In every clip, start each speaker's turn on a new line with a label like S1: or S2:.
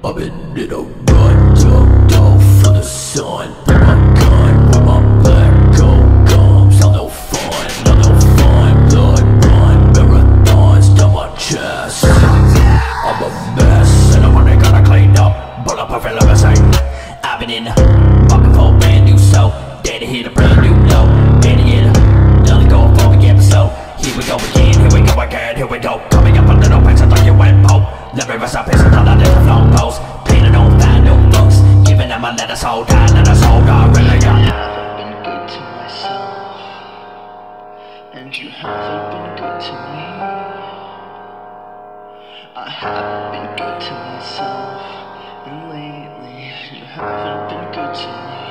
S1: I've been in a rut, ducked off for the sun. Put my gun where my black gold gums. I'm no fun, I'm no fun. Blood run, marathons down my chest. I'm a mess, and I'm only gonna clean up. But I'm perfect like I say. I've been in market for a brand new soul. Day to hit a brand new note. Day to get another goal for the episode. Here we go again, here we go again, here we go. Coming up a little picture like you went pope. Let me rest up piece until I let the flow post. Painted on fine new books. Giving them a let us hold down, let us hold on, really young.
S2: I haven't been good to myself, and you haven't been good to me. I haven't been good to myself, and lately you haven't been good to me.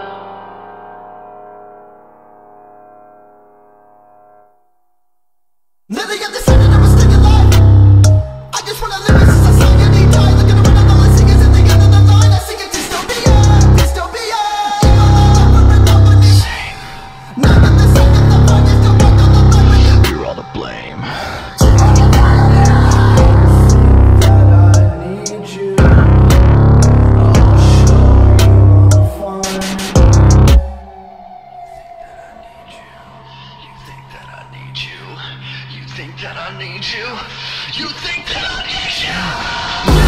S3: Never got decided I was still alive. I just wanna live in society, die. Looking around at all the singers at the end of the line. I sing a dystopia, dystopia. Evil all over and nobody. Now that the second the point is to work on the line.
S2: You're all to blame. You think that I need you? You think that I need you?